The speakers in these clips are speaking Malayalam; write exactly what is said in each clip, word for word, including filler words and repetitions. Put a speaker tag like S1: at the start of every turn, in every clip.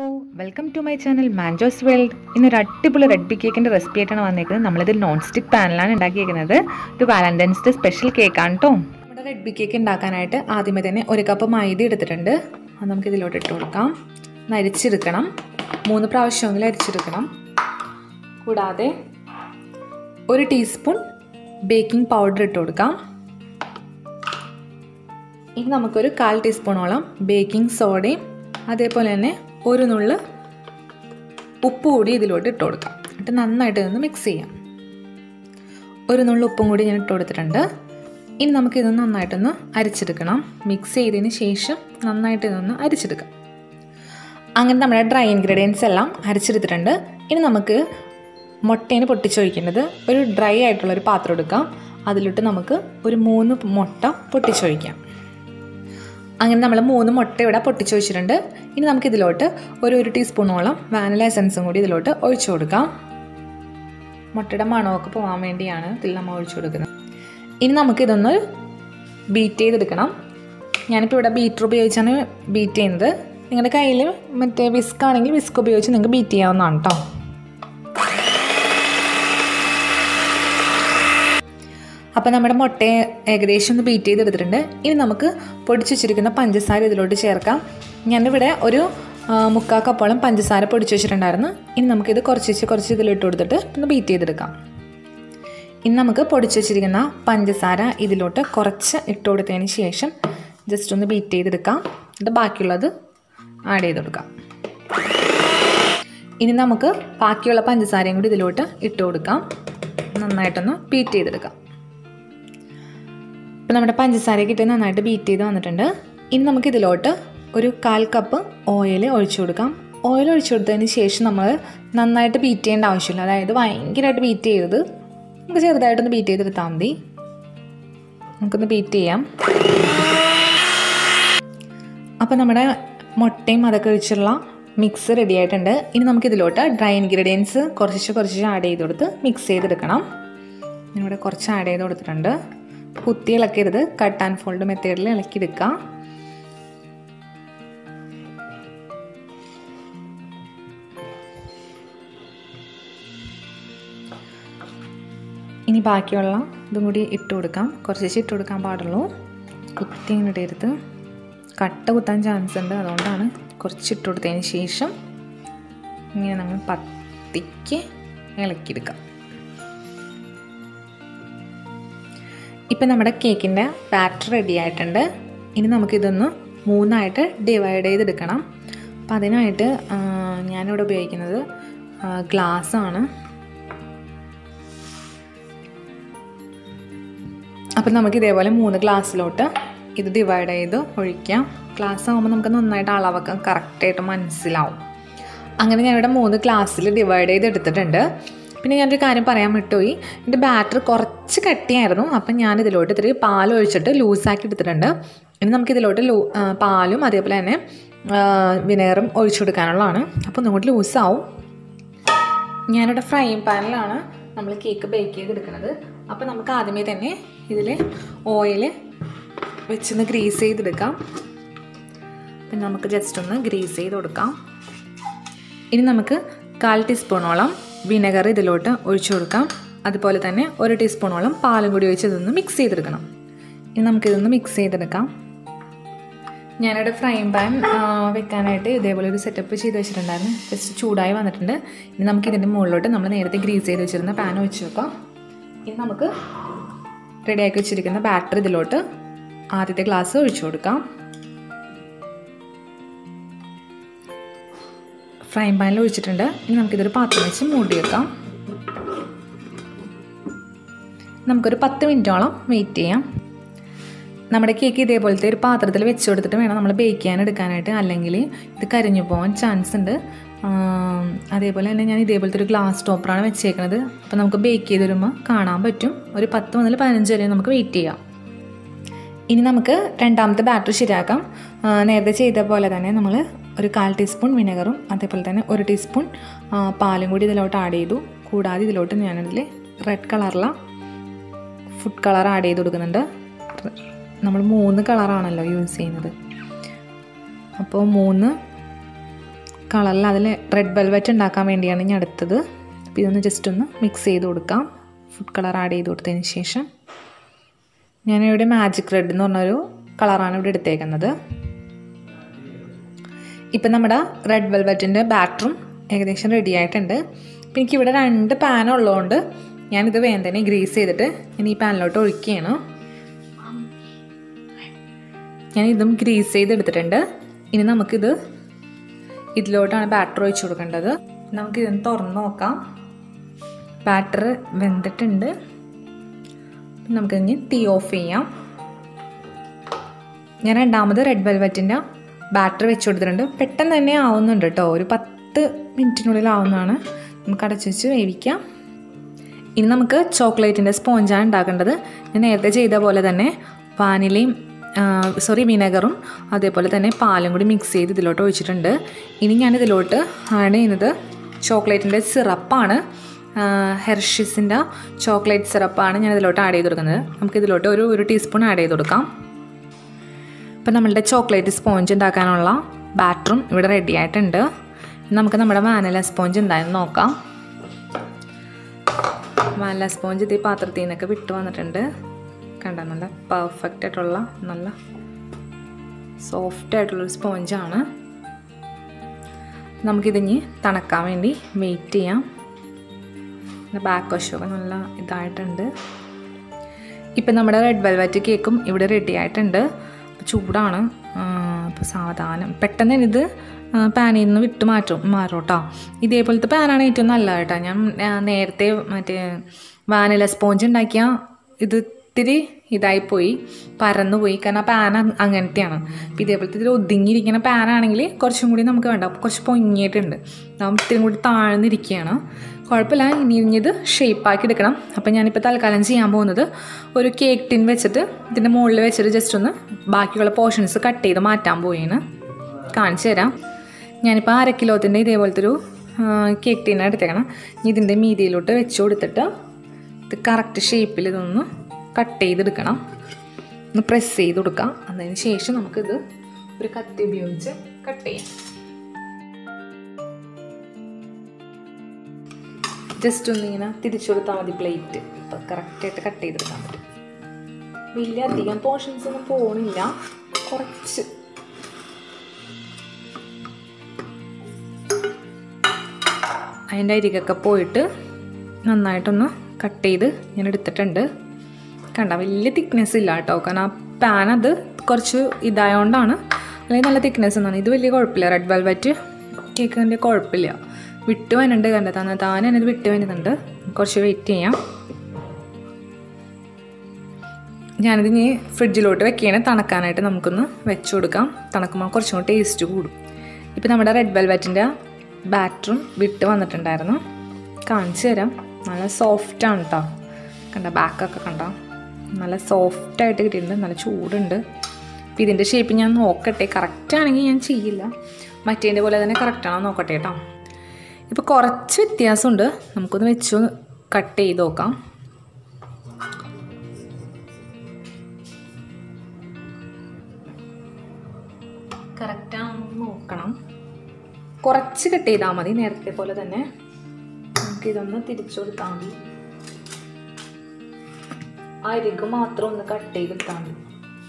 S1: welcome to my channel Manjoz world. ഇന്നൊരു അടിപൊളി റെഡ് ബി കേക്കിന്റെ റെസിപ്പി ആയിട്ടാണ് വന്നിരിക്കുന്നത്. നമ്മളിത് നോൺ സ്റ്റിക്ക് പാനിലാണ് ഉണ്ടാക്കിയിരിക്കുന്നത്. ഇത് വാലന്റൈൻസ് ഡേ സ്പെഷ്യൽ കേക്കാണ് കേട്ടോ. നമ്മുടെ റെഡ് ബി കേക്ക് ഉണ്ടാക്കാനായിട്ട് ആദ്യമേ തന്നെ ഒരു കപ്പ് മൈദ എടുത്തിട്ടുണ്ട്. അത് നമുക്ക് ഇതിലോട്ട് ഇട്ട് കൊടുക്കാം. അരിച്ചെടുക്കണം. മൂന്ന് പ്രാവശ്യമെങ്കിലും അരിച്ചെടുക്കണം. കൂടാതെ ഒരു ടീസ്പൂൺ ബേക്കിംഗ് പൗഡർ ഇട്ട് കൊടുക്കാം. ഇനി നമുക്കൊരു കാൽ ടീസ്പൂണോളം ബേക്കിംഗ് സോഡയും അതേപോലെ തന്നെ ഒരു നുള്ള് ഉപ്പ് കൂടി ഇതിലോട്ട് ഇട്ട് കൊടുക്കാം. എന്നിട്ട് നന്നായിട്ട് ഇതൊന്ന് മിക്സ് ചെയ്യാം. ഒരു നുള്ള് ഉപ്പും കൂടി ഞാൻ ഇട്ട് കൊടുത്തിട്ടുണ്ട്. ഇനി നമുക്കിതൊന്ന് നന്നായിട്ടൊന്ന് അരിച്ചെടുക്കണം. മിക്സ് ചെയ്തതിന് ശേഷം നന്നായിട്ട് ഇതൊന്ന് അരിച്ചെടുക്കാം. അങ്ങനെ നമ്മുടെ ഡ്രൈ ഇൻഗ്രീഡിയൻസ് എല്ലാം അരിച്ചെടുത്തിട്ടുണ്ട്. ഇനി നമുക്ക് മുട്ടേനെ പൊട്ടിച്ചൊഴിക്കേണ്ടത് ഒരു ഡ്രൈ ആയിട്ടുള്ളൊരു പാത്രം എടുക്കാം. അതിലോട്ട് നമുക്ക് ഒരു മൂന്ന് മുട്ട പൊട്ടിച്ചൊഴിക്കാം. അങ്ങനെ നമ്മൾ മൂന്ന് മുട്ട ഇവിടെ പൊട്ടിച്ച് വെച്ചിട്ടുണ്ട്. ഇനി നമുക്കിതിലോട്ട് ഒരു ഒരു ടീസ്പൂണോളം വാനില എസൻസും കൂടി ഇതിലോട്ട് ഒഴിച്ചു കൊടുക്കാം. മുട്ടയുടെ മണമൊക്കെ പോകാൻ വേണ്ടിയാണ് ഇതിൽ നമ്മൾ ഒഴിച്ചു കൊടുക്കുന്നത്. ഇനി നമുക്കിതൊന്ന് ബീറ്റ് ചെയ്തെടുക്കണം. ഞാനിപ്പോൾ ഇവിടെ ബീറ്റർ ഉപയോഗിച്ചാണ് ബീറ്റ് ചെയ്യുന്നത്. നിങ്ങളുടെ കയ്യിൽ മറ്റേ വിസ്ക് ആണെങ്കിൽ വിസ്ക് ഉപയോഗിച്ച് നിങ്ങൾക്ക് ബീറ്റ് ചെയ്യാവുന്നതാണ് കേട്ടോ. അപ്പോൾ നമ്മുടെ മുട്ടയെ ഏകദേശം ഒന്ന് ബീറ്റ് ചെയ്തെടുത്തിട്ടുണ്ട്. ഇനി നമുക്ക് പൊടിച്ച് വെച്ചിരിക്കുന്ന പഞ്ചസാര ഇതിലോട്ട് ചേർക്കാം. ഞാനിവിടെ ഒരു മുക്കാൽ കപ്പോളം പഞ്ചസാര പൊടിച്ച് വെച്ചിട്ടുണ്ടായിരുന്നു. ഇനി നമുക്കിത് കുറച്ച് കുറച്ച് ഇതിലിട്ട് കൊടുത്തിട്ട് ഒന്ന് ബീറ്റ് ചെയ്തെടുക്കാം. ഇനി നമുക്ക് പൊടിച്ച് വെച്ചിരിക്കുന്ന പഞ്ചസാര ഇതിലോട്ട് കുറച്ച് ഇട്ട് കൊടുത്തതിന് ശേഷം ജസ്റ്റ് ഒന്ന് ബീറ്റ് ചെയ്തെടുക്കാം. എന്നിട്ട് ബാക്കിയുള്ളത് ആഡ് ചെയ്ത് കൊടുക്കാം. ഇനി നമുക്ക് ബാക്കിയുള്ള പഞ്ചസാരയും കൂടി ഇതിലോട്ട് ഇട്ട് കൊടുക്കാം. നന്നായിട്ടൊന്ന് ബീറ്റ് ചെയ്തെടുക്കാം. അപ്പോൾ നമ്മുടെ പഞ്ചസാരയൊക്കെ ഇട്ട് നന്നായിട്ട് ബീറ്റ് ചെയ്ത് വന്നിട്ടുണ്ട്. ഇനി നമുക്കിതിലോട്ട് ഒരു കാൽ കപ്പ് ഓയിൽ ഒഴിച്ചു കൊടുക്കാം. ഓയിൽ ഒഴിച്ചു കൊടുത്തതിന് ശേഷം നമ്മൾ നന്നായിട്ട് ബീറ്റ് ചെയ്യേണ്ട ആവശ്യമില്ല. അതായത് ഭയങ്കരമായിട്ട് ബീറ്റ് ചെയ്തത് നമുക്ക് ചെറുതായിട്ടൊന്ന് ബീറ്റ് ചെയ്തെടുത്താൽ മതി. നമുക്കൊന്ന് ബീറ്റ് ചെയ്യാം. അപ്പോൾ നമ്മുടെ മുട്ടയും അതൊക്കെ ഒഴിച്ചുള്ള മിക്സ് റെഡി ആയിട്ടുണ്ട്. ഇനി നമുക്കിതിലോട്ട് ഡ്രൈ ഇൻഗ്രീഡിയൻസ് കുറച്ച് കുറച്ച് ആഡ് ചെയ്ത് കൊടുത്ത് മിക്സ് ചെയ്തെടുക്കണം. ഇവിടെ കുറച്ച് ആഡ് ചെയ്ത് കൊടുത്തിട്ടുണ്ട്. കുത്തി ഇളക്കരുത്. കട്ട് ആൻഡ് ഫോൾഡ് മെത്തേഡിൽ ഇളക്കിയെടുക്കുക. ഇനി ബാക്കിയുള്ള ഇതും കൂടി ഇട്ട് കൊടുക്കാം. കുറച്ച് ഇട്ട് കൊടുക്കാൻ പാടുള്ളൂ. കുത്തി ഇങ്ങനെ ഇടരുത്. കട്ട കുത്താൻ ചാൻസ് ഉണ്ട്. അതുകൊണ്ടാണ് കുറച്ച് ഇട്ട് കൊടുത്തതിന് ശേഷം ഇങ്ങനെ നമ്മൾ പത്തിക്ക് ഇളക്കിയെടുക്കാം. ഇപ്പം നമ്മുടെ കേക്കിൻ്റെ ബാറ്റർ റെഡി ആയിട്ടുണ്ട്. ഇനി നമുക്കിതൊന്ന് മൂന്നായിട്ട് ഡിവൈഡ് ചെയ്തെടുക്കണം. അപ്പം അതിനായിട്ട് ഞാനിവിടെ ഉപയോഗിക്കുന്നത് ഗ്ലാസ്സാണ്. അപ്പം നമുക്ക് ഇതേപോലെ മൂന്ന് ഗ്ലാസ്സിലോട്ട് ഇത് ഡിവൈഡ് ചെയ്ത് ഒഴിക്കാം. ഗ്ലാസ് ആകുമ്പോൾ നമുക്ക് നന്നായിട്ട് അളവൊക്കെ കറക്റ്റായിട്ട് മനസ്സിലാവും. അങ്ങനെ ഞാനിവിടെ മൂന്ന് ഗ്ലാസ്സിൽ ഡിവൈഡ് ചെയ്ത് എടുത്തിട്ടുണ്ട്. പിന്നെ ഞാനൊരു കാര്യം പറയാൻ വിട്ടുപോയി. എൻ്റെ ബാറ്റർ കുറച്ച് കട്ടിയായിരുന്നു. അപ്പം ഞാനിതിലോട്ട് ഇത്തിരി പാൽ ഒഴിച്ചിട്ട് ലൂസാക്കി എടുത്തിട്ടുണ്ട്. ഇനി നമുക്കിതിലോട്ട് ലൂ പാലും അതേപോലെ തന്നെ വിനെഗറും ഒഴിച്ചു കൊടുക്കാനുള്ളതാണ്. അപ്പോൾ ഒന്നും കൂടി ലൂസാവും. ഞാനിവിടെ ഫ്രൈയിങ് പാനിലാണ് നമ്മൾ കേക്ക് ബേക്ക് ചെയ്തെടുക്കുന്നത്. അപ്പോൾ നമുക്ക് ആദ്യമേ തന്നെ ഇതിൽ ഓയിൽ വെച്ചൊന്ന് ഗ്രീസ് ചെയ്തെടുക്കാം. പിന്നെ നമുക്ക് ജസ്റ്റ് ഒന്ന് ഗ്രീസ് ചെയ്ത് കൊടുക്കാം. ഇനി നമുക്ക് കാൽ ടീസ്പൂണോളം വിനെഗർ ഇതിലോട്ട് ഒഴിച്ചു കൊടുക്കാം. അതുപോലെ തന്നെ ഒരു ടീസ്പൂണോളം പാലും കൂടി ഒഴിച്ച് ഇതൊന്ന് മിക്സ് ചെയ്തെടുക്കണം. ഇനി നമുക്കിതൊന്ന് മിക്സ് ചെയ്തെടുക്കാം. ഞാനിവിടെ ഫ്രൈയിങ് പാൻ വെക്കാനായിട്ട് ഇതേപോലെ ഒരു സെറ്റപ്പ് ചെയ്ത് വെച്ചിട്ടുണ്ടായിരുന്നു. ജസ്റ്റ് ചൂടായി വന്നിട്ടുണ്ട്. ഇനി നമുക്കിതിൻ്റെ മുകളിലോട്ട് നമ്മൾ നേരത്തെ ഗ്രീസ് ചെയ്ത് വെച്ചിരുന്ന പാൻ ഒഴിച്ച് വെക്കാം. ഇനി നമുക്ക് റെഡിയാക്കി വെച്ചിരിക്കുന്ന ബാറ്റർ ഇതിലോട്ട് ആദ്യത്തെ ഗ്ലാസ് ഒഴിച്ചു കൊടുക്കാം. ഫ്രൈയിങ് പാനിൽ ഒഴിച്ചിട്ടുണ്ട്. ഇനി നമുക്കിതൊരു പാത്രം വെച്ച് മൂടി വെക്കാം. നമുക്കൊരു പത്ത് മിനിറ്റോളം വെയിറ്റ് ചെയ്യാം. നമ്മുടെ കേക്ക് ഇതേപോലത്തെ ഒരു പാത്രത്തിൽ വെച്ച് കൊടുത്തിട്ട് വേണം നമ്മൾ ബേക്ക് ചെയ്യാൻ എടുക്കാനായിട്ട്. അല്ലെങ്കിൽ ഇത് കരിഞ്ഞു പോകാൻ ചാൻസ് ഉണ്ട്. അതേപോലെ തന്നെ ഞാൻ ഇതേപോലത്തെ ഒരു ഗ്ലാസ് ടോപ്പറാണ് വെച്ചേക്കുന്നത്. അപ്പോൾ നമുക്ക് ബേക്ക് ചെയ്ത് വരുമ്പോൾ കാണാൻ പറ്റും. ഒരു പത്ത് മുതൽ പതിനഞ്ച് വരെ നമുക്ക് വെയിറ്റ് ചെയ്യാം. ഇനി നമുക്ക് രണ്ടാമത്തെ ബാറ്റർ ശരിയാക്കാം. നേരത്തെ ചെയ്ത പോലെ തന്നെ നമ്മൾ ഒരു കാൽ ടീസ്പൂൺ വിനെഗറും അതേപോലെ തന്നെ ഒരു ടീസ്പൂൺ പാലും കൂടി ഇതിലോട്ട് ആഡ് ചെയ്തു. കൂടാതെ ഇതിലോട്ട് ഞാനിതിൽ റെഡ് കളറിലുള്ള ഫുഡ് കളർ ആഡ് ചെയ്ത് കൊടുക്കുന്നുണ്ട്. നമ്മൾ മൂന്ന് കളറാണല്ലോ യൂസ് ചെയ്യുന്നത്. അപ്പോൾ മൂന്ന് കളറിൽ അതിൽ റെഡ് വെൽവെറ്റ് ഉണ്ടാക്കാൻ വേണ്ടിയാണ് ഞാൻ എടുത്തത്. അപ്പോൾ ഇതൊന്ന് ജസ്റ്റ് ഒന്ന് മിക്സ് ചെയ്ത് കൊടുക്കാം. ഫുഡ് കളർ ആഡ് ചെയ്ത് കൊടുത്തതിന് ശേഷം ഞാനിവിടെ മാജിക് റെഡ് എന്ന് പറഞ്ഞൊരു കളറാണ് ഇവിടെ എടുത്തേക്കുന്നത്. ഇപ്പം നമ്മുടെ റെഡ് വെൽവെറ്റിൻ്റെ ബാറ്ററും ഏകദേശം റെഡി ആയിട്ടുണ്ട്. അപ്പം എനിക്കിവിടെ രണ്ട് പാൻ ഉള്ളതുകൊണ്ട് ഞാനിത് വേഗം തന്നെ ഗ്രീസ് ചെയ്തിട്ട് ഞാൻ ഈ പാനിലോട്ട് ഒഴിക്കുകയാണ്. ഞാൻ ഇതും ഗ്രീസ് ചെയ്തെടുത്തിട്ടുണ്ട്. ഇനി നമുക്കിത് ഇതിലോട്ടാണ് ബാറ്റർ ഒഴിച്ചു കൊടുക്കേണ്ടത്. നമുക്കിതൊന്ന് തുറന്ന് നോക്കാം. ബാറ്റർ വെന്തിട്ടുണ്ട്. നമുക്കിനി തീ ഓഫ് ചെയ്യാം. ഞാൻ രണ്ടാമത് റെഡ് വെൽവെറ്റിൻ്റെ ബാറ്റർ വെച്ച് കൊടുത്തിട്ടുണ്ട്. പെട്ടെന്ന് തന്നെ ആവുന്നുണ്ട് കേട്ടോ. ഒരു പത്ത് മിനിറ്റിനുള്ളിൽ ആവുന്നതാണ്. നമുക്ക് അടച്ചു വെച്ച് വേവിക്കാം. ഇനി നമുക്ക് ചോക്ലേറ്റിൻ്റെ സ്പോഞ്ചാണ് ഉണ്ടാക്കേണ്ടത്. ഞാൻ നേരത്തെ ചെയ്ത പോലെ തന്നെ വാനിലയും സോറി വിനെഗറും അതേപോലെ തന്നെ പാലും കൂടി മിക്സ് ചെയ്ത് ഇതിലോട്ട് ഒഴിച്ചിട്ടുണ്ട്. ഇനി ഞാനിതിലോട്ട് ആഡ് ചെയ്യുന്നത് ചോക്ലേറ്റിൻ്റെ സിറപ്പാണ്. ഹെർഷീസിൻ്റെ ചോക്ലേറ്റ് സിറപ്പാണ് ഞാൻ ഇതിലോട്ട് ആഡ് ചെയ്ത് കൊടുക്കുന്നത്. നമുക്കിതിലോട്ട് ഒരു ഒരു ടീസ്പൂൺ ആഡ് ചെയ്ത് കൊടുക്കാം. ഇപ്പം നമ്മളുടെ ചോക്ലേറ്റ് സ്പോഞ്ച് ഉണ്ടാക്കാനുള്ള ബാറ്ററും ഇവിടെ റെഡി ആയിട്ടുണ്ട്. നമുക്ക് നമ്മുടെ വാനില സ്പോഞ്ച് എന്തായാലും നോക്കാം. വാനില സ്പോഞ്ച് ഇത് ഈ പാത്രത്തിൽ നിന്നൊക്കെ വിട്ട് വന്നിട്ടുണ്ട്. കണ്ട നല്ല പെർഫെക്റ്റ് ആയിട്ടുള്ള നല്ല സോഫ്റ്റ് ആയിട്ടുള്ളൊരു സ്പോഞ്ചാണ്. നമുക്കിതിഞ്ഞ് തണുക്കാൻ വേണ്ടി വെയിറ്റ് ചെയ്യാം. ബാക്ക് വശമൊക്കെ നല്ല ഇതായിട്ടുണ്ട്. ഇപ്പം നമ്മുടെ റെഡ് വെൽവെറ്റ് കേക്കും ഇവിടെ റെഡി ആയിട്ടുണ്ട്. ചൂടാണ്. അപ്പോൾ സാവധാനം പെട്ടെന്ന് തന്നെ ഇത് പാനിൽ നിന്ന് വിട്ട് മാറ്റും മാറും കേട്ടോ. ഇതേപോലത്തെ പാനാണ് ഏറ്റവും നല്ലത് കേട്ടോ. ഞാൻ നേരത്തെ മറ്റേ വാനില സ്പോഞ്ച് ഉണ്ടാക്കിയ ഇത് ഇത്തിരി ഇതായിപ്പോയി, പരന്നു പോയി. കാരണം ആ പാൻ അങ്ങനത്തെയാണ്. അപ്പോൾ ഇതേപോലത്തെ ഇതിൽ ഒതുങ്ങിയിരിക്കുന്ന പാനാണെങ്കിൽ കുറച്ചും കൂടി നമുക്ക് വേണ്ട, കുറച്ച് പൊങ്ങിയിട്ടുണ്ട്. നമ്മൾ ഇത്തിരി കൂടി താഴ്ന്നിരിക്കുകയാണ്. കുഴപ്പമില്ല. ഇനി ഇനിയത് ഷേപ്പാക്കി എടുക്കണം. അപ്പം ഞാനിപ്പോൾ തൽക്കാലം ചെയ്യാൻ പോകുന്നത് ഒരു കേക്ക് ടിൻ വെച്ചിട്ട് ഇതിൻ്റെ മുകളിൽ വെച്ചിട്ട് ജസ്റ്റ് ഒന്ന് ബാക്കിയുള്ള പോർഷൻസ് കട്ട് ചെയ്ത് മാറ്റാൻ പോയിന് കാണിച്ചു തരാം. ഞാനിപ്പോൾ അര കിലോത്തിൻ്റെ ഇതേപോലത്തെ ഒരു കേക്ക് ടിന്നാണ് എടുത്തേക്കണം. ഇനി ഇതിൻ്റെ മീതിയിലോട്ട് വെച്ച് കൊടുത്തിട്ട് ഇത് കറക്റ്റ് ഷേപ്പിൽ ഇതൊന്ന് കട്ട് ചെയ്തെടുക്കണം. ഒന്ന് പ്രസ് ചെയ്ത് കൊടുക്കാം. അതിന് ശേഷം നമുക്കിത് ഒരു കത്തി ഉപയോഗിച്ച് കട്ട് ചെയ്യാം. ജസ്റ്റ് ഒന്നിങ്ങനെ തിരിച്ചു കൊടുത്താൽ മതി പ്ലേറ്റ്. ഇപ്പം കറക്റ്റായിട്ട് കട്ട് ചെയ്തെടുക്കാൻ പറ്റും. വലിയ അധികം പോർഷൻസ് ഒന്നും പോകണില്ല, കുറച്ച്. അതിൻ്റെ അരികൊക്കെ പോയിട്ട് നന്നായിട്ടൊന്ന് കട്ട് ചെയ്ത് ഞാൻ എടുത്തിട്ടുണ്ട്. കണ്ട വലിയ തിക്നെസ് ഇല്ല കേട്ടോ. കാരണം ആ പാൻ അത് കുറച്ച് ഇതായതുകൊണ്ടാണ്. അല്ലെങ്കിൽ നല്ല തിക്നെസ് എന്നാണ്. ഇത് വലിയ കുഴപ്പമില്ല. റെഡ് വെൽവെറ്റ് കേക്കിൻ്റെ കുഴപ്പമില്ല. വിട്ട് വന്നുണ്ട്. കണ്ട തന്നെ താൻ തന്നെ ഇത് വിട്ട് വരുന്നുണ്ട്. കുറച്ച് വെയിറ്റ് ചെയ്യാം. ഞാനിത് ഇനി ഫ്രിഡ്ജിലോട്ട് വെക്കുകയാണ് തണുക്കാനായിട്ട്. നമുക്കൊന്ന് വെച്ച് കൊടുക്കാം. തണുക്കുമ്പോൾ കുറച്ചും കൂടി ടേസ്റ്റ് കൂടും. ഇപ്പം നമ്മുടെ റെഡ് വെൽവെറ്റിൻ്റെ ബാറ്ററും വിട്ട് വന്നിട്ടുണ്ടായിരുന്നു. കാണിച്ചു തരാം. നല്ല സോഫ്റ്റാണ് കേട്ടോ. കണ്ട ബാക്കൊക്കെ കണ്ട നല്ല സോഫ്റ്റായിട്ട് കിട്ടിയിട്ടുണ്ട്. നല്ല ചൂടുണ്ട്. അപ്പം ഇതിൻ്റെ ഷേപ്പ് ഞാൻ നോക്കട്ടെ. കറക്റ്റാണെങ്കിൽ ഞാൻ ചെയ്യില്ല. മറ്റേൻ്റെ പോലെ തന്നെ കറക്റ്റാണോ നോക്കട്ടെ കേട്ടോ. ഇപ്പോൾ കുറച്ച് വ്യത്യാസമുണ്ട്. നമുക്കൊന്ന് വെച്ച് കട്ട് ചെയ്ത് നോക്കാം. കറക്റ്റാണോ നോക്കണം. കുറച്ച് കട്ട് ചെയ്താൽ മതി. നേരത്തെ പോലെ തന്നെ നമുക്കിതൊന്ന് തിരിച്ചു കൊടുത്താൽ മതി. അരികു മാത്രം ഒന്ന് കട്ട് ചെയ്തെടുത്താൽ മതി.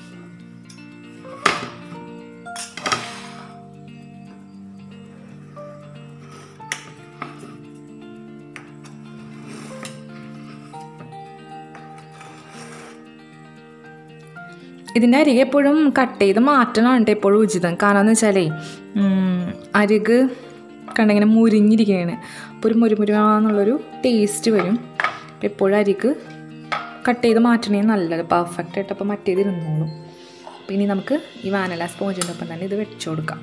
S1: ഇതിൻ്റെ അരികെ എപ്പോഴും കട്ട് ചെയ്ത് മാറ്റണമാണ് എപ്പോഴും ഉചിതം. കാരണം എന്ന് വെച്ചാലേ അരിക് കണ്ടിങ്ങനെ മുരിഞ്ഞിരിക്കുകയാണ്. അപ്പോൾ ഒരു മുരുമുരാന്നുള്ളൊരു ടേസ്റ്റ് വരും. എപ്പോഴും അരിക് കട്ട് ചെയ്ത് മാറ്റണേ നല്ലത്. പെർഫെക്റ്റ് ആയിട്ട് അപ്പോൾ മറ്റേത് ഇരുന്നോളും. അപ്പോൾ ഇനി നമുക്ക് ഈ വാനില സ്പോഞ്ചിൻ്റെ ഒപ്പം തന്നെ ഇത് വെച്ച് കൊടുക്കാം.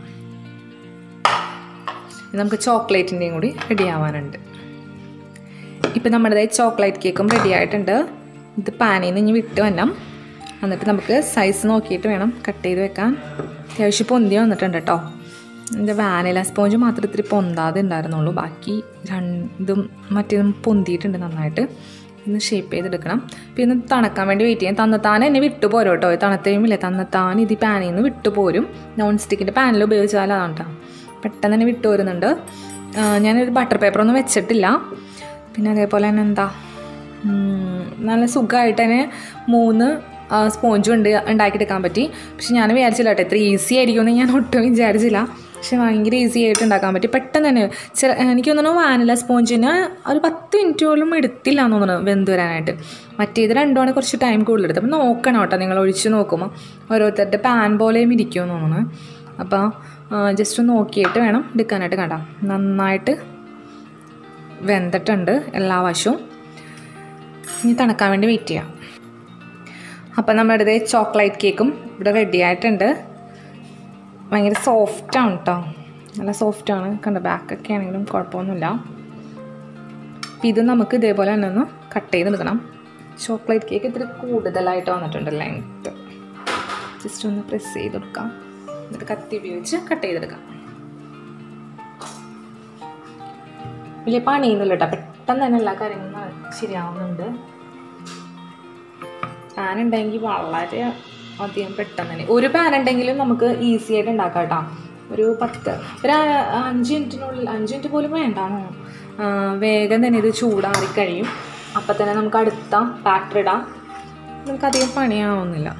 S1: നമുക്ക് ചോക്ലേറ്റിൻ്റെയും കൂടി റെഡി ആവാനുണ്ട്. ഇപ്പം നമ്മുടെ ചോക്ലേറ്റ് കേക്കും റെഡി ആയിട്ടുണ്ട്. ഇത് പാനിൽ നിന്ന് ഇനി വിട്ട് വരണം. എന്നിട്ട് നമുക്ക് സൈസ് നോക്കിയിട്ട് വേണം കട്ട് ചെയ്ത് വെക്കാൻ. അത്യാവശ്യം പൊന്തി വന്നിട്ടുണ്ട് കേട്ടോ. ഇതിൻ്റെ വാനില സ്പോഞ്ച് മാത്രം ഇത്തിരി പൊന്താതെ ഉണ്ടായിരുന്നുള്ളൂ. ബാക്കി രണ്ടും മറ്റേതും പൊന്തിയിട്ടുണ്ട് നന്നായിട്ട്. ഇന്ന് ഷേപ്പ് ചെയ്തെടുക്കണം. പിന്നെ തണുക്കാൻ വേണ്ടി വെയിറ്റ് ചെയ്യാം. തന്നത്താൻ എന്നെ വിട്ടുപോരും കേട്ടോ. തണുത്തേമില്ലേ തന്നത്താൻ ഇത് പാനിൽ നിന്ന് വിട്ടുപോരും. നോൺ സ്റ്റിക്കിൻ്റെ പാനിൽ ഉപയോഗിച്ചാൽ അതാണ് കേട്ടോ. പെട്ടെന്ന് തന്നെ വിട്ടു വരുന്നുണ്ട്. ഞാനൊരു ബട്ടർ പേപ്പറൊന്നും വെച്ചിട്ടില്ല. പിന്നെ അതേപോലെ തന്നെ എന്താ നല്ല സുഖമായിട്ട് തന്നെ മൂന്ന് സ്പോഞ്ചും ഉണ്ട് ഉണ്ടാക്കിയെടുക്കാൻ പറ്റി. പക്ഷെ ഞാൻ വിചാരിച്ചില്ല കേട്ടോ ഇത്ര ഈസി ആയിരിക്കുമെന്ന് ഞാൻ ഒട്ടും വിചാരിച്ചില്ല. പക്ഷെ ഭയങ്കര ഈസി ആയിട്ട് ഉണ്ടാക്കാൻ പറ്റി. പെട്ടെന്ന് തന്നെ ചില എനിക്ക് തോന്നുന്നു വാനില സ്പോഞ്ചിന് ഒരു പത്ത് മിനിറ്റ് പോലും എടുത്തില്ല എന്ന് തോന്നുന്നു വെന്ത് വരാനായിട്ട്. മറ്റേത് രണ്ടുമാണ് കുറച്ച് ടൈം കൂടുതലെടുത്ത്. അപ്പോൾ നോക്കണം കേട്ടോ നിങ്ങൾ ഒഴിച്ച് നോക്കുമ്പോൾ ഓരോരുത്തരുടെ പാൻ പോലെയും ഇരിക്കുമെന്ന് തോന്നുന്നു. അപ്പോൾ ജസ്റ്റ് നോക്കിയിട്ട് വേണം എടുക്കാനായിട്ട്. കണ്ടാം നന്നായിട്ട് വെന്തിട്ടുണ്ട് എല്ലാ വശവും. ഇനി തണുക്കാൻ വേണ്ടി വെയിറ്റ് ചെയ്യാം. അപ്പം നമ്മുടെ അടുത്ത് ചോക്ലേറ്റ് കേക്കും ഇവിടെ റെഡി ആയിട്ടുണ്ട്. ഭയങ്കര സോഫ്റ്റാണ് കേട്ടോ, നല്ല സോഫ്റ്റാണ്. കണ്ട ബാക്കൊക്കെ ആണെങ്കിലും കുഴപ്പമൊന്നുമില്ല. അപ്പം ഇത് നമുക്ക് ഇതേപോലെ തന്നെ ഒന്ന് കട്ട് ചെയ്തെടുക്കണം. ചോക്ലേറ്റ് കേക്ക് ഇത്തിരി കൂടുതലായിട്ട് വന്നിട്ടുണ്ട് ലെങ്ത്ത്. ജസ്റ്റ് ഒന്ന് പ്രസ് ചെയ്തെടുക്കാം. എന്നിട്ട് കത്തി ഉപയോഗിച്ച് കട്ട് ചെയ്തെടുക്കാം. വലിയ പണിയൊന്നുമില്ല കേട്ടോ, പെട്ടെന്ന് തന്നെ എല്ലാ കാര്യങ്ങളും ശരിയാവുന്നുണ്ട്. പാൻ ഉണ്ടെങ്കിൽ വളരെ അധികം പെട്ടെന്ന് തന്നെ ഒരു പാൻ ഉണ്ടെങ്കിലും നമുക്ക് ഈസി ആയിട്ട് ഉണ്ടാക്കാം കേട്ടോ. ഒരു പത്ത് ഒരു അഞ്ച് മിനിറ്റിനുള്ളിൽ അഞ്ച് മിനിറ്റ് പോലും വേണ്ടാണോ, വേഗം തന്നെ ഇത് ചൂടാറി കഴിയും. അപ്പം തന്നെ നമുക്ക് അടുത്ത ബാറ്റർ ഇടാം. നമുക്കധികം പണിയാവുന്നില്ല.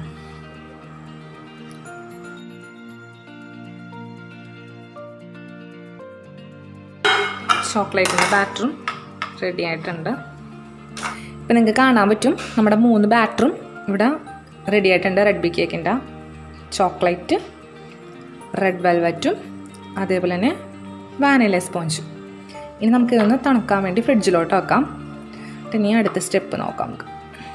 S1: ചോക്ലേറ്റിൻ്റെ ബാറ്ററും റെഡി ആയിട്ടുണ്ട്. ഇപ്പം നിങ്ങൾക്ക് കാണാൻ പറ്റും നമ്മുടെ മൂന്ന് ബാറ്ററും ഇവിടെ റെഡി ആയിട്ടുണ്ട്. റെഡ് ബി കേക്കിൻ്റെ ചോക്ലേറ്റ്, റെഡ് വെൽവെറ്റും അതേപോലെ തന്നെ വാനില സ്പോഞ്ചും. ഇനി നമുക്കിതൊന്ന് തണുക്കാൻ വേണ്ടി ഫ്രിഡ്ജിലോട്ട് വെക്കാം. ഇനി അടുത്ത സ്റ്റെപ്പ് നോക്കാം നമുക്ക്.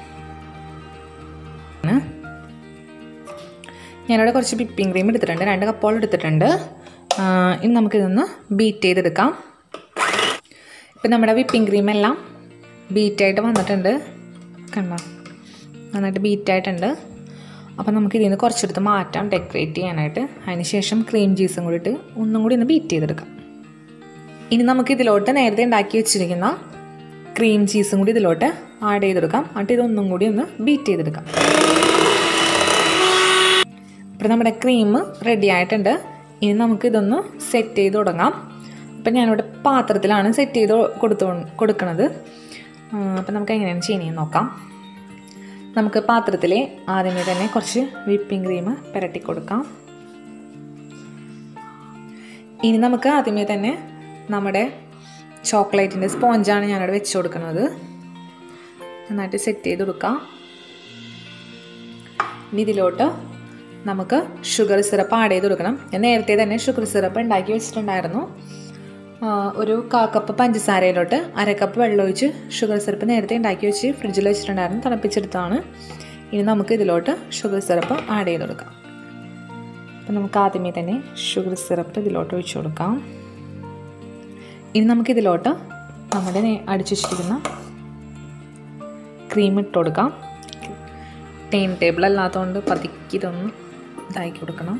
S1: ഞാനിവിടെ കുറച്ച് വിപ്പിംഗ് ക്രീം എടുത്തിട്ടുണ്ട്, രണ്ട് കപ്പോളം എടുത്തിട്ടുണ്ട്. ഇനി നമുക്കിതൊന്ന് ബീറ്റ് ചെയ്തെടുക്കാം. ഇപ്പം നമ്മുടെ വിപ്പിംഗ് ക്രീം എല്ലാം ബീറ്റായിട്ട് വന്നിട്ടുണ്ട്. കണ്ടോ, നന്നായിട്ട് ബീറ്റായിട്ടുണ്ട്. അപ്പം നമുക്ക് ഇതിൽ നിന്ന് കുറച്ചെടുത്ത് മാറ്റാം ഡെക്കറേറ്റ് ചെയ്യാനായിട്ട്. അതിന് ശേഷം ക്രീം ചീസും കൂടി ഇട്ട് ഒന്നും കൂടി ഒന്ന് ബീറ്റ് ചെയ്തെടുക്കാം. ഇനി നമുക്ക് ഇതിലോട്ട് നേരത്തെ ഉണ്ടാക്കി വെച്ചിരിക്കുന്ന ക്രീം ചീസും കൂടി ഇതിലോട്ട് ആഡ് ചെയ്തെടുക്കാം. എന്നിട്ട് ഇതൊന്നും കൂടി ഒന്ന് ബീറ്റ് ചെയ്തെടുക്കാം. അപ്പോൾ നമ്മുടെ ക്രീം റെഡി ആയിട്ടുണ്ട്. ഇനി നമുക്കിതൊന്ന് സെറ്റ് ചെയ്ത് തുടങ്ങാം. അപ്പം ഞാനിവിടെ പാത്രത്തിലാണ് സെറ്റ് ചെയ്ത് കൊടുത്തു കൊടുക്കുന്നത്. അപ്പം നമുക്ക് എങ്ങനെയാണ് ചെയ്യുന്നതെന്ന് നോക്കാം. നമുക്ക് പാത്രത്തിൽ ആദ്യമേ തന്നെ കുറച്ച് വിപ്പിംഗ് ക്രീം പുരട്ടി കൊടുക്കാം. ഇനി നമുക്ക് ആദ്യമേ തന്നെ നമ്മുടെ ചോക്ലേറ്റിൻ്റെ സ്പോഞ്ചാണ് ഞാനിവിടെ വെച്ച് കൊടുക്കുന്നത്. നന്നായിട്ട് സെറ്റ് ചെയ്ത് കൊടുക്കാം. ഇനി ഇതിലോട്ട് നമുക്ക് ഷുഗർ സിറപ്പ് ആഡ് ചെയ്ത് കൊടുക്കണം. ഞാൻ നേരത്തെ തന്നെ ഷുഗർ സിറപ്പ് ഉണ്ടാക്കി വെച്ചിട്ടുണ്ടായിരുന്നു. ഒരു കാ കപ്പ് പഞ്ചസാരയിലോട്ട് അര കപ്പ് വെള്ളം ഒഴിച്ച് ഷുഗർ സിറപ്പ് നേരത്തെ ഉണ്ടാക്കി വെച്ച് ഫ്രിഡ്ജിൽ വെച്ചിട്ടുണ്ടായിരുന്നു, തിളപ്പിച്ചെടുത്താണ്. ഇനി നമുക്ക് ഇതിലോട്ട് ഷുഗർ സിറപ്പ് ആഡ് ചെയ്ത് കൊടുക്കാം. അപ്പം നമുക്ക് ആദ്യമേ തന്നെ ഷുഗർ സിറപ്പ് ഇതിലോട്ട് ഒഴിച്ച് കൊടുക്കാം. ഇനി നമുക്കിതിലോട്ട് നമ്മുടെ അടിച്ചു വെച്ചിരിക്കുന്ന ക്രീം ഇട്ട് കൊടുക്കാം. ടൈം ടേബിൾ അല്ലാത്തതുകൊണ്ട് പതുക്കി ഇതൊന്ന് ഇതാക്കി കൊടുക്കണം.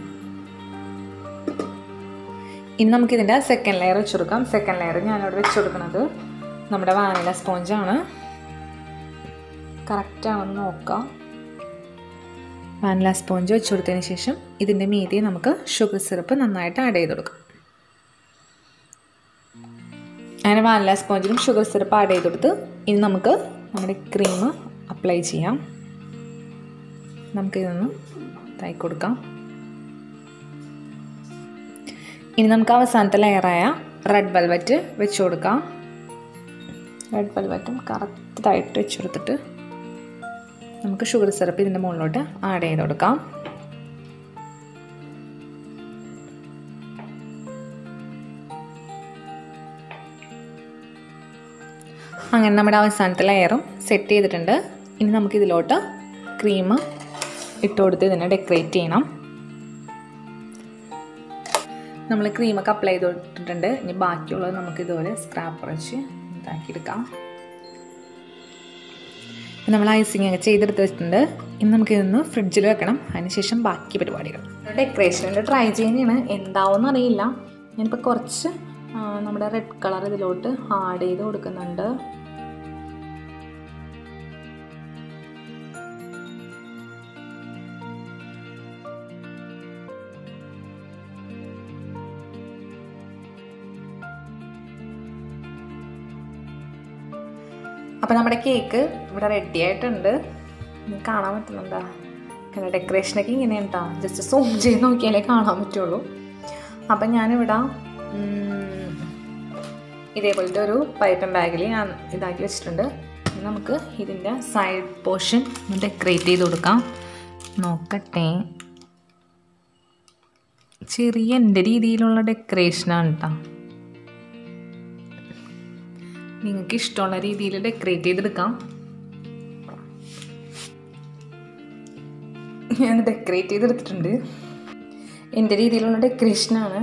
S1: ഇനി നമുക്കിതിൻ്റെ സെക്കൻഡ് ലെയർ വെച്ച് കൊടുക്കാം. സെക്കൻഡ് ലെയർ ഞാനിവിടെ വെച്ച് കൊടുക്കുന്നത് നമ്മുടെ വാനില സ്പോഞ്ചാണ്. കറക്റ്റാണെന്ന് നോക്കാം. വാനില സ്പോഞ്ച് വെച്ച് കൊടുത്തതിന് ശേഷം ഇതിൻ്റെ മീതെ നമുക്ക് ഷുഗർ സിറപ്പ് നന്നായിട്ട് ആഡ് ചെയ്ത് കൊടുക്കാം. അങ്ങനെ വാനില സ്പോഞ്ചിലും ഷുഗർ സിറപ്പ് ആഡ് ചെയ്ത് കൊടുത്ത് ഇനി നമുക്ക് നമ്മുടെ ക്രീം അപ്ലൈ ചെയ്യാം. നമുക്കിതൊന്ന് ഇതാക്കി കൊടുക്കാം. ഇനി നമുക്ക് അവസാനത്തെ ലെയറായ റെഡ് വെൽവെറ്റ് വെച്ച് കൊടുക്കാം. റെഡ് വെൽവെറ്റും കറക്റ്റായിട്ട് വെച്ച് കൊടുത്തിട്ട് നമുക്ക് ഷുഗർ സിറപ്പ് ഇതിൻ്റെ മുകളിലോട്ട് ആഡ് ചെയ്ത് കൊടുക്കാം. അങ്ങനെ നമ്മുടെ അവസാനത്തെ ലെയറും സെറ്റ് ചെയ്തിട്ടുണ്ട്. ഇനി നമുക്കിതിലോട്ട് ക്രീം ഇട്ട് കൊടുത്ത് ഇതിനെ ഡെക്കറേറ്റ് ചെയ്യണം. നമ്മൾ ക്രീമൊക്കെ അപ്ലൈ ചെയ്തിട്ടുണ്ട്. ഇനി ബാക്കിയുള്ളത് നമുക്ക് ഇതുപോലെ സ്ക്രാപ്പർ വെച്ച് ഇതാക്കിയെടുക്കാം. നമ്മൾ ഐസിങ് ഒക്കെ ചെയ്തെടുത്ത് വെച്ചിട്ടുണ്ട്. ഇനി നമുക്കിതൊന്ന് ഫ്രിഡ്ജിൽ വെക്കണം. അതിനുശേഷം ബാക്കി പരിപാടികൾ ഡെക്കറേഷനിൽ ട്രൈ ചെയ്യുന്നതാണ്. എന്താവുമെന്ന് അറിയില്ല. ഞാനിപ്പോൾ കുറച്ച് നമ്മുടെ റെഡ് കളർ ഇതിലോട്ട് ആഡ് ചെയ്ത് കൊടുക്കുന്നുണ്ട്. അപ്പോൾ നമ്മുടെ കേക്ക് ഇവിടെ റെഡി ആയിട്ടുണ്ട്. കാണാൻ പറ്റുന്നുണ്ടോ? കാരണം ഡെക്കറേഷനൊക്കെ ഇങ്ങനെയാണ് കേട്ടോ. ജസ്റ്റ് സൂം ചെയ്ത് നോക്കിയാലേ കാണാൻ പറ്റുള്ളൂ. അപ്പം ഞാനിവിടെ ഇതേപോലത്തെ ഒരു പൈപ്പൻ ബാഗിൽ ഞാൻ ഇതാക്കി വെച്ചിട്ടുണ്ട്. നമുക്ക് ഇതിൻ്റെ സൈഡ് പോർഷൻ ഡെക്കറേറ്റ് ചെയ്ത് കൊടുക്കാം. നോക്കട്ടെ, ചെറിയ എൻ്റെ രീതിയിലുള്ള ഡെക്കറേഷനാണ് കേട്ടോ. നിങ്ങൾക്ക് ഇഷ്ടമുള്ള രീതിയിൽ ഡെക്കറേറ്റ് ചെയ്തെടുക്കാം. ഞാൻ ഡെക്കറേറ്റ് ചെയ്തെടുത്തിട്ടുണ്ട്. എൻ്റെ രീതിയിലുള്ള ഡെക്കറേഷനാണ്.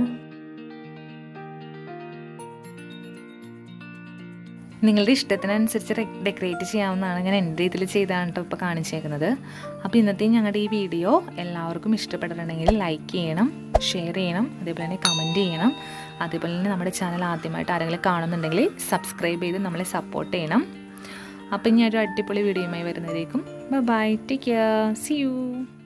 S1: നിങ്ങളുടെ ഇഷ്ടത്തിനനുസരിച്ച് ഡെക്കറേറ്റ് ചെയ്യാവുന്നതാണ്. ഞാൻ എൻ്റെ രീതിയിൽ ചെയ്താണ് കേട്ടോ ഇപ്പോൾ കാണിച്ചേക്കുന്നത്. അപ്പോൾ ഇന്നത്തെ ഞങ്ങളുടെ ഈ വീഡിയോ എല്ലാവർക്കും ഇഷ്ടപ്പെട്ടിട്ടുണ്ടെങ്കിൽ ലൈക്ക് ചെയ്യണം, ഷെയർ ചെയ്യണം, അതേപോലെ തന്നെ കമൻറ്റ് ചെയ്യണം. അതേപോലെ തന്നെ നമ്മുടെ ചാനൽ ആദ്യമായിട്ട് ആരെങ്കിലും കാണുന്നുണ്ടെങ്കിൽ സബ്സ്ക്രൈബ് ചെയ്ത് നമ്മളെ സപ്പോർട്ട് ചെയ്യണം. അപ്പം ഞാൻ ഒരു അടിപൊളി വീഡിയോയുമായി വരുന്നതായിരിക്കും. Bye bye, take care, see U.